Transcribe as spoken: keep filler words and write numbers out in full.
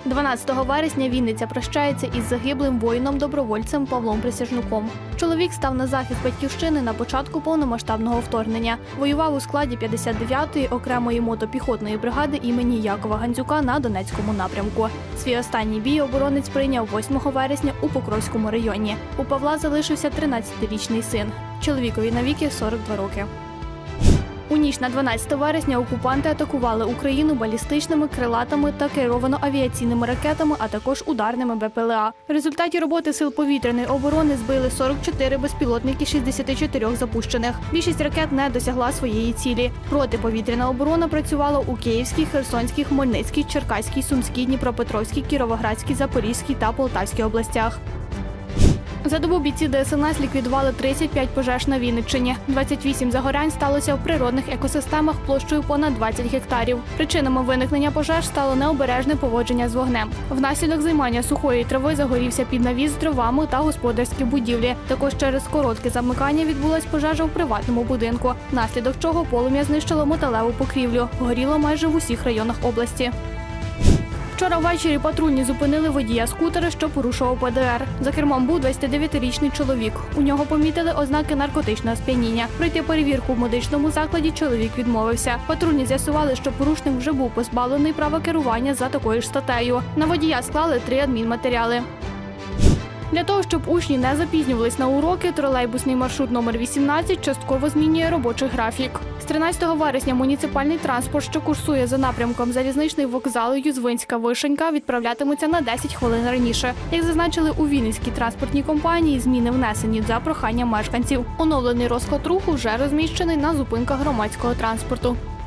дванадцятого вересня Вінниця прощається із загиблим воїном-добровольцем Павлом Присяжнуком. Чоловік став на захист батьківщини на початку повномасштабного вторгнення. Воював у складі п'ятдесят дев'ятої окремої мотопіхотної бригади імені Якова Гандзюка на Донецькому напрямку. Свій останній бій оборонець прийняв восьмого вересня у Покровському районі. У Павла залишився тринадцятирічний син. Чоловікові на віки сорок два роки. У ніч на дванадцяте вересня окупанти атакували Україну балістичними, крилатими та керовано-авіаційними ракетами, а також ударними Бе Пе Еле А. В результаті роботи сил повітряної оборони збили сорок чотири безпілотники з шістдесяти чотирьох запущених. Більшість ракет не досягла своєї цілі. Протиповітряна оборона працювала у Київській, Херсонській, Хмельницькій, Черкаській, Сумській, Дніпропетровській, Кіровоградській, Запорізькій та Полтавській областях. За добу бійці Де Ес Ен Ес ліквідували тридцять п'ять пожеж на Вінниччині. двадцять вісім загорянь сталося в природних екосистемах площею понад двадцять гектарів. Причинами виникнення пожеж стало необережне поводження з вогнем. Внаслідок займання сухої трави загорівся піднавіс з дровами та господарські будівлі. Також через коротке замикання відбулась пожежа у приватному будинку, внаслідок чого полум'я знищило металеву покрівлю. Горіло майже в усіх районах області. Вчора ввечері патрульні зупинили водія скутера, що порушував Пе Де Ер. За кермом був двадцятидев'ятирічний чоловік. У нього помітили ознаки наркотичного сп'яніння. Пройти перевірку в медичному закладі чоловік відмовився. Патрульні з'ясували, що порушник вже був позбавлений права керування за такою ж статтею. На водія склали три адмінматеріали. Для того, щоб учні не запізнювались на уроки, тролейбусний маршрут номер вісімнадцять частково змінює робочий графік. З тринадцятого вересня муніципальний транспорт, що курсує за напрямком залізничний вокзал Юзвинська-Вишенька, відправлятимуться на десять хвилин раніше. Як зазначили у Вінницькій транспортній компанії, зміни внесені за проханням мешканців. Оновлений розклад руху вже розміщений на зупинках громадського транспорту.